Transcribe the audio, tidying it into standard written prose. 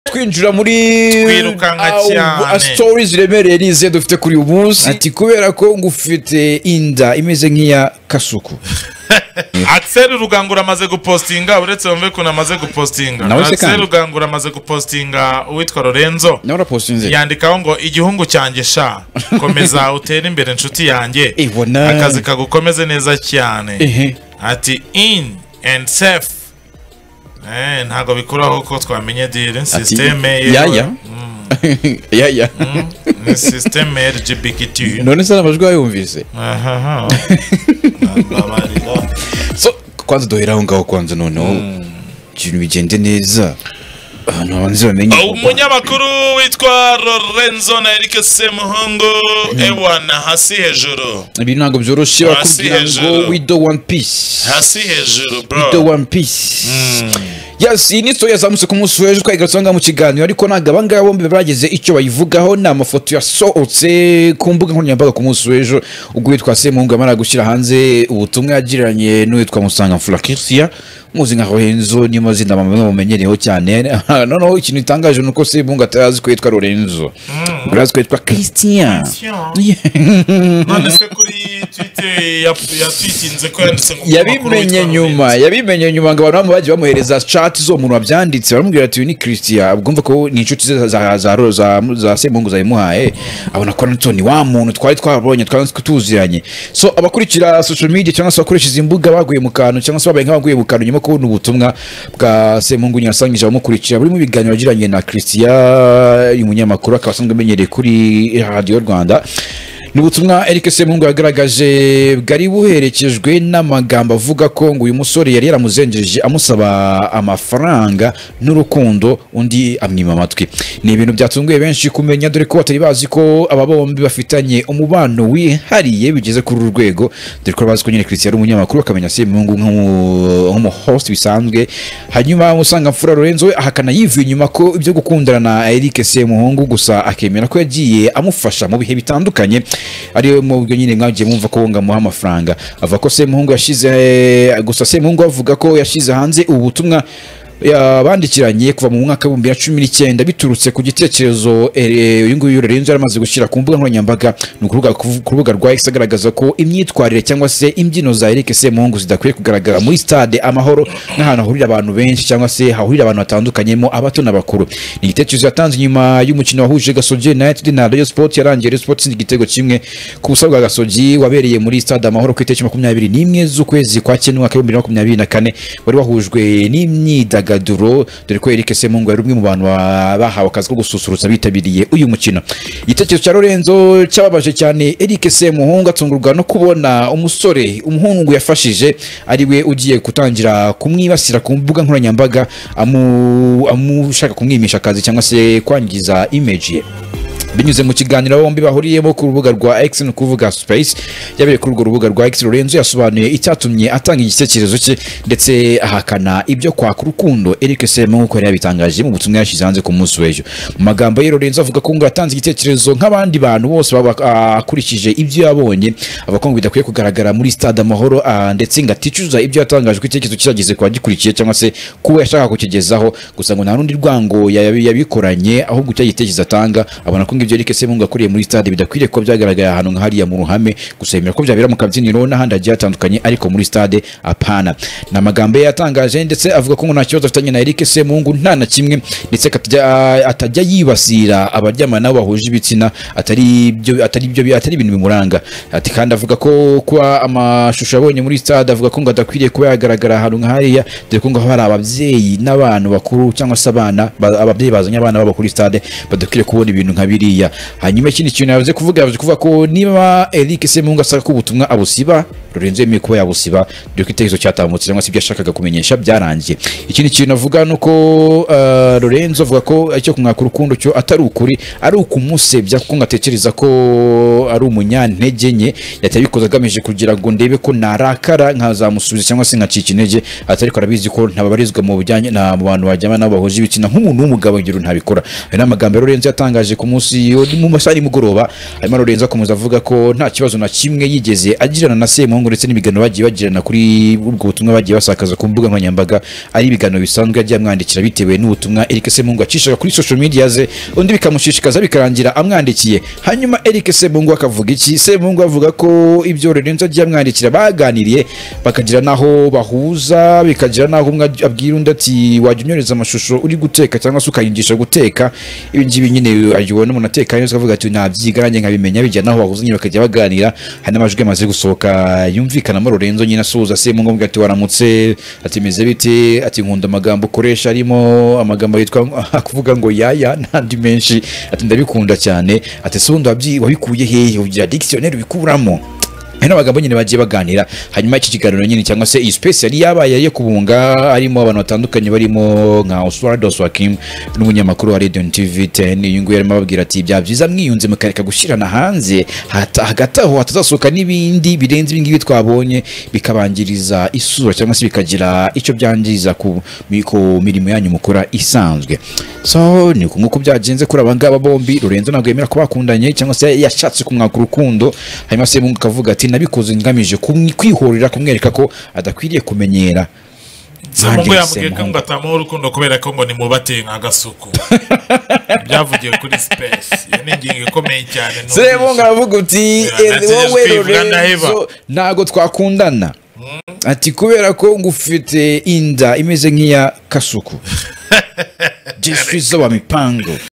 twinjira muri twirukanga cyane stories remereye nize dufite kuri uyu munsi ati kubera ko ngufite inda imeze nk'iya kasuku Axel Rugangura amaze gupostinga uretse wumve ko namaze gupostinga Axel Rugangura amaze gupostinga uwitwa Rorenzo nawe rapostinze yandikaho ngo igihungu cyanjye sha komeza utere imbere inshuti yanjye akazi kagukomeze neza cyane ati in and safe ntago bikuraho ko twamenye dire systeme ya ni systeme LGBT none se amajwi yumvise so kwanza doheraho ngaho kwanza noneho ibintu bigende neza abantu banze bamenye umunyamakuru witwa Rorenzo na Eric Semuhungu ewana hasi hejuru ibintu ntabwo byoroshye bakubwira ngo we do one piece hasi hejuru bro we do one piece yes iyi ni story yazamutse ku munsi w'ejo twayigarutsanga mu kiganiro ariko ntabwo abangaba bombi bageze icyo bayivugaho ni amafoto yasohotse ku mbuga nkoranyambaga ku munsi w'ejo ubwo witwa Semuhungu amara gushyira hanze ubutumwa yagiranye n'uwitwa Musangamfura muzi nka Rorenzo niyo mazina bamumenyereyeho cyane noneho ikintu itangaje nuko Semuhungu atazi ko yitwa Rorenzo urazi ko yitwa Christian none se kuri Twitter yatwitinze ko yanditse ngo yabimenye nyuma ngo abantu bagiye bamuhereza chat zo umuntu wabyanditse baramubwira ati ni Christian ubwumva ko ni inshuti za Semuhungu zayimuhaye abona ko Antoni wa muntu twari twabonye tuziranye so abakurikira social media cyangwa se abakoresha imbuga baguye mu kantu cyangwa se babaye nk'abaguye mu kantu nyuma kubona ubutumwa bwa Semuhungu nyasangije abamukurikira buri mu biganiro yagiranye na Christian umunyamakuru akaba asanzwe amenyereye kuri Radio Rwanda n'ubutumwa Eric Semuhungu yagaragaje bwari buherekejwe n'amagambo avuga ko ngo uyu musore yari yaramuzengereje amusaba amafaranga n'urukundo undi amwima amatwi ni ibintu byatunguye benshi kumenya dore ko batari bazi ko aba bombi bafitanye umubano wihariye bigeze kuri uru rwego dore ko bazi ko nyine Christian ari umunyamakuru akamenya Semuhungu nk'umuhost bisanzwe hanyuma Musangamfura Rorenzo ahakana yivuye inyuma ko ibyo gukundana na Eric Semuhungu gusa akemera ko yagiye amufasha mu bihe bitandukanye ariyo mu byo nyine mwagiye mumva ko ngamuha amafaranga ava ko Semuhungu yashize gusa Semuhungu avuga ko yashize hanze ubutumwa bandikiranye kuva mu mwaka wa 2019 biturutse ku gitekerezo uyu nguyu Rorenzo yaramaze gushyira ku mbuga nkoranyambaga ku rubuga rwa X agaragaza ko imyitwarire cyangwa se imbyino za Eric Semuhungu zidakwiye kugaragara muri stade Amahoro n'ahantu hahurira abantu benshi cyangwa se hahurira abantu batandukanyemo abato n'abakuru ni igitekerezo yatanze nyuma y'umukino wahuje Gasogi United na Rayon Sport yarangiye Rayon Sport igitego kimwe ku busa bwa Gasogi wabereye muri stade Amahoro ku itariki 21 z'ukwezi kwa cyenda mwaka wa 2024 wari wahujwe n'imyidagaduro dore ko Eric Semuhungu yari umwe mu bantu bahawe akazi ko gususurutsa bitabiriye uyu mukino igitekerezo cya Rorenzo cyababaje cyane Eric Semuhungu atungurwa no kubona umusore umuhungu yafashije ari we ugiye gutangira kumwibasira ku mbuga nkoranyambaga amushaka kumwimisha akazi cyangwa se kwangiza image ye binyuze mu kiganiro bombi bahuriyemo ku rubuga rwa X no kuvuga Space yabereye kuri urwo rubuga rwa X Rorenzo yasobanuye icyatumye atanga igitekerezo cye ndetse ahakana ibyo kwa kurukundo Eric Semuhungu yari yabitangaje mu butumwa yashize hanze ku munsi w'ejo mu magambo ye Rorenzo avuga ko ngo yatanze igitekerezo nk'abandi bantu bose akurikije ibyo yabonye abakongo bidakwiye kugaragara muri stade Amahoro ndetse ngaticuza ibyo yatangaje ko icyerekezo kirageze kwa gikurikiye cyangwa se kuba yashaka kukigezaho gusa ngo nta rundi rwango yabikoranye ahubwo cyagitekerezo atanga abona ko ibyo Eric Semuhungu akuriye muri stade bidakwiriye ko byagaragaye ahantu nk'ahariya mu ruhame gusemera ko byabera mu kabyiniro n'ahandi hagiye hatandukanye ariko muri stade apana na magambo yatangaje ndetse avuga ko nta kibazo afitanye na Eric Semuhungu nta na kimwe ndetse atajya yibasira abaryamana nabo bahuje ibitsina atari ibintu bimuranga ati kandi avuga ko kuba amashusho yabonye muri stade avuga ko ngo adakwiriye kuba yagaragara ahantu nk'ahariya dore ko ngo hari ababyeyi n'abantu bakuru cyangwa se ababyeyi bazanye abana babo kuri stade badakwiriye kubona ibintu nka biriya hanyuma ikindi kintu yavuze kuvuga ko niba Eric Semuhungu asaka ko ubutumwa abusiba Rorenzo yemeye kuba yabusiba dore ko itekerezo cyatambutse cyangwa se ibyo yashakaga kumenyesha byarangiye ikindi kintu avuga nuko Rorenzo avuga ko icyo kumwaka urukundo cyo atari ukuri ari ukumusebya kuko ngatekereza ko ari umunyantege nke yatabikoze agamije kugira ngo ndebe ko narakara nkazamusubiza cyangwa se nkacika intege atari ko arabizi ko ntababarizwa mu bujyanye na bantu bajyama nabo bahuje ibitsina nk'umuntu w'umugabo ngiro ntabikora ari n'amagambo Rorenzo yatangaje ku munsi munsi mu masaha y'umugoroba hanyuma Rorenzo akomeza avuga ko nta kibazo na kimwe yigeze agirana na Semuhungu ndetse n'ibiganiro bagiye bagirana kuri ubwo butumwa bagiye basakaza ku mbuga nkoranyambaga ari ibiganiro bisanzwe yagiye amwandikira bitewe n'ubutumwa Eric Semuhungu acishaga kuri social media ze undi bikamushishikaza bikarangira amwandikiye. Hanyuma Eric Semuhungu akavuga iki? Semuhungu avuga ko ibyo Rorenzo agiye amwandikira baganiriye bakagira naho bahuza bikagira naho umwe abwira undi ati wajya unyoreza amashusho uri guteka cyangwa se ukayingisha guteka. Ibi ngibi nyine ayibona umuntu ateka neza akavuga ati nabyigaranye nkabimenya bijya naho bahuza nyine bakajya baganira. Hari n'amajwi amaze gusohoka yumvikana muri Rorenzo nyine asuhuza Semuhungu ati waramutse ati meze bite ati nkunda amagambo ukoresha arimo amagambo yitwa kuvuga ngo yaya n'andi menshi ati ndabikunda cyane ati sundi wabikuye hehe ugira dictionnaire bikuramo. Hano bagabo nyine bagiye baganira. Hanyuma iki kiganiro nyine cyangwa se iyi space yari yabaye yo kubunga harimo abantu batandukanye barimo nka Oswald Swakim n'umunyamakuru wa Radio TV 10 yungu yarimo babwira ati bya byiza mwiyunze mukareka gushirana hanze hagataho hatazasohoka n'ibindi birenze ibingibi twabonye bikabangiriza isura cyangwa se bikagira icyo byangiza ku mirimo yanyu mukora isanzwe. So ni nkuko byagenze kuri abangaba bombi. Rorenzo ntabwo yemera ko bakundanye cyangwa se yashatse kumwaka urukundo. Hanyuma Semuhungu kavuga ati nabikoze ngamije kwihorera kumwereka ko adakwiriye kumenyera. Semuhungu yambwiye ko ngatamuha urukundo kubera ko ngo nimubate nk'agasuku byavugiye kuri space. Ni ingingo ikomeye cyane. Semuhungu aravuga uti wowe Rorenzo ntago twakundana ati kubera ko ngufite inda imeze nk'iya kasuku. Je suis wa mipango.